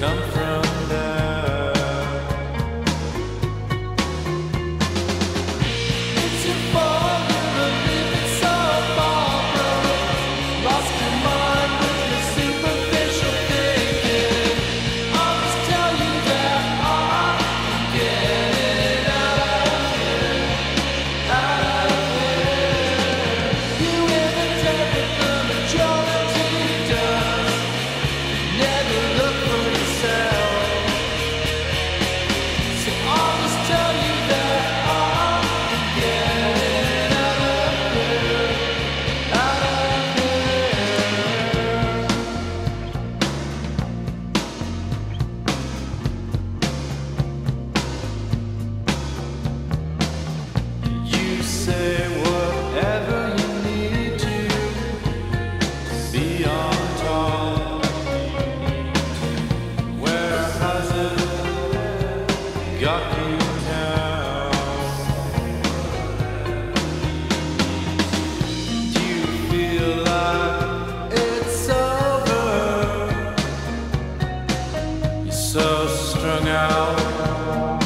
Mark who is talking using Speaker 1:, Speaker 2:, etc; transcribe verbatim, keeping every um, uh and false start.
Speaker 1: come from there. It's your fault you're living so far from lost your mind with your superficial thinking. I'll just tell you that I'm getting out of here, out of here. You imitate what the majority does. Never look for yourself. So I'll just tell you that I'm getting out of here, out of here. You say whatever you need to be on top. Where has it got you down? Do you feel like it's over? You're so strung out.